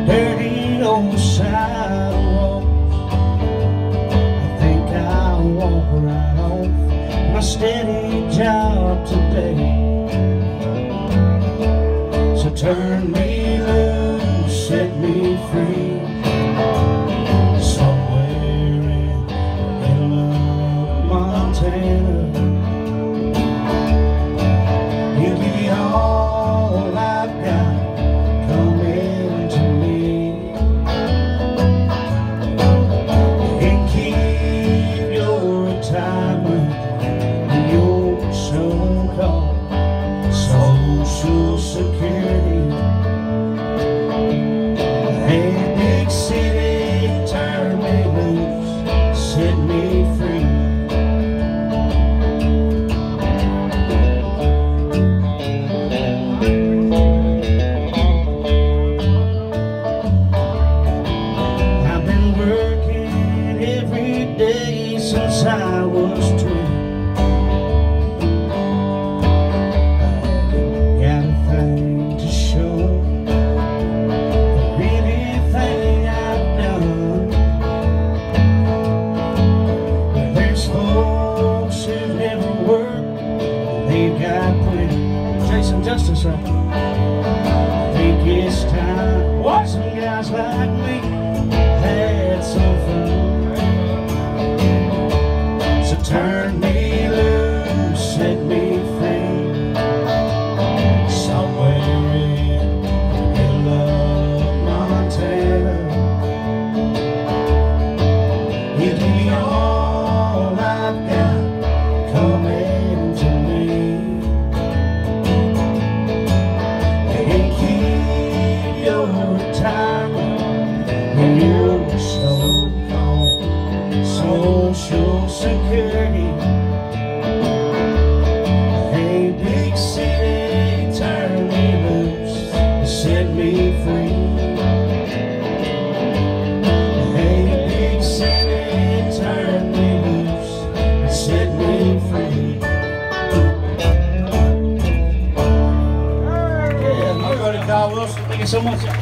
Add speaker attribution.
Speaker 1: dirty old sidewalks. I think I'll walk right off my steady job today. So turn me loose, set me free, somewhere in the middle of Montana. You give me all I've got, come into me, and keep your retirement and your so-called Social Security. Hey, big city, turn me loose, set me free. I've been working every day since I was 20. They've got plenty, chasing justice right. I think it's time some guys like me had some fun. So turn me loose, set me free, somewhere in the middle of Montana. You give me all I've got, come into me. Retirement and your so-called Social Security. Hey, big city, turn me loose, set me free. Hey, big city, turn me loose, set me free. Yeah, my buddy Kyle Wilson, thank you so much.